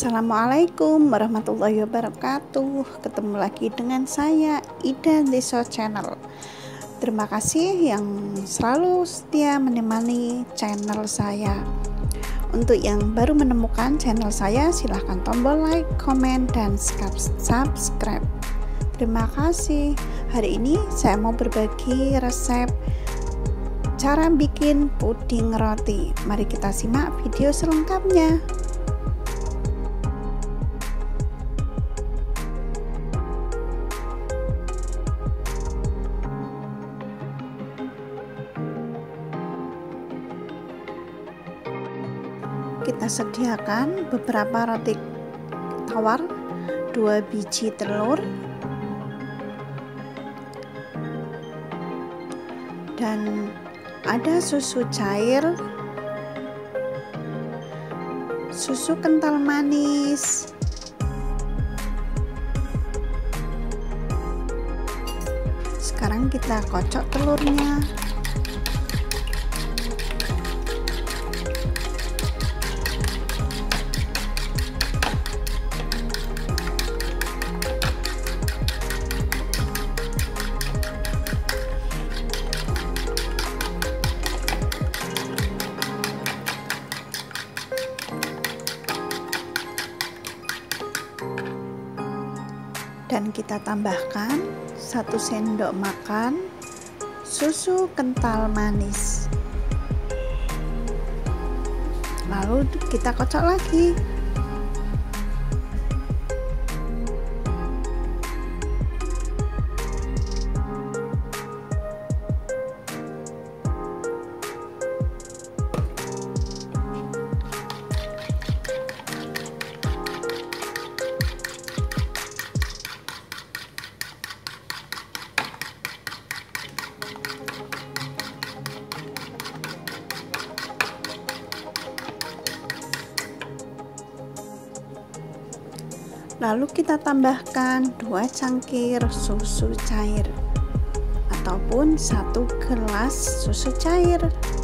Assalamualaikum warahmatullahi wabarakatuh. Ketemu lagi dengan saya Ida Deso Channel. Terima kasih yang selalu setia menemani channel saya. Untuk yang baru menemukan channel saya, silahkan tombol like, komen, dan subscribe. Terima kasih. Hari ini saya mau berbagi resep cara bikin puding roti. Mari kita simak video selengkapnya. Kita sediakan beberapa roti tawar, 2 biji telur, dan ada susu cair, susu kental manis, sekarang kita kocok telurnya. Dan kita tambahkan 1 sendok makan susu kental manis, lalu kita kocok lagi. Lalu kita tambahkan 2 cangkir susu cair ataupun 1 gelas susu cair.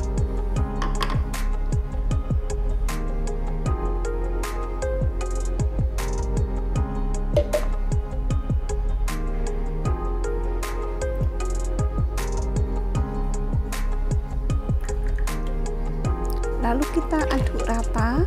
Lalu kita aduk rata.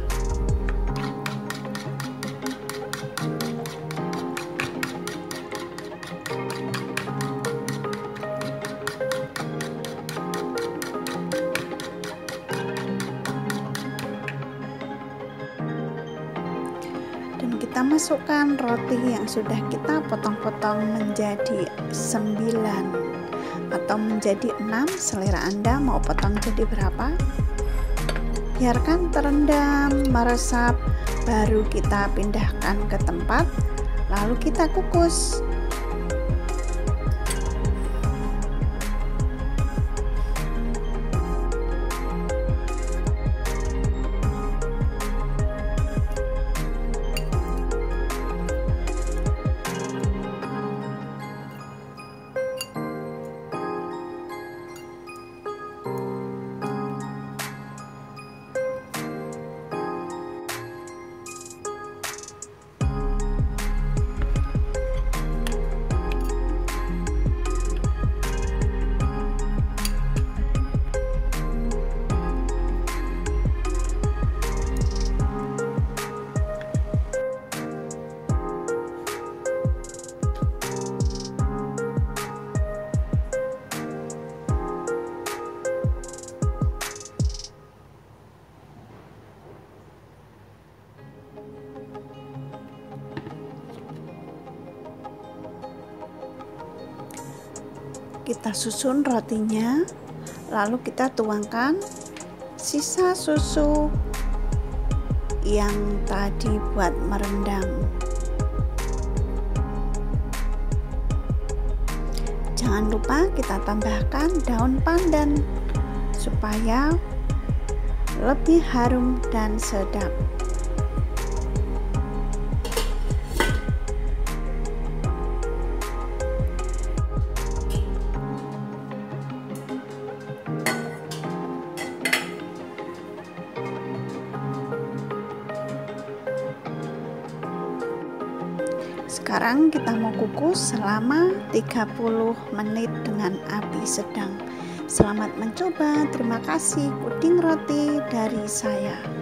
Dan kita masukkan roti yang sudah kita potong-potong menjadi 9 atau menjadi 6, selera Anda mau potong jadi berapa. Biarkan terendam, meresap, baru kita pindahkan ke tempat, lalu kita kukus. Kita susun rotinya, lalu kita tuangkan sisa susu yang tadi buat merendam. Jangan lupa kita tambahkan daun pandan supaya lebih harum dan sedap. Sekarang kita mau kukus selama 30 menit dengan api sedang. Selamat mencoba. Terima kasih. Puding roti dari saya.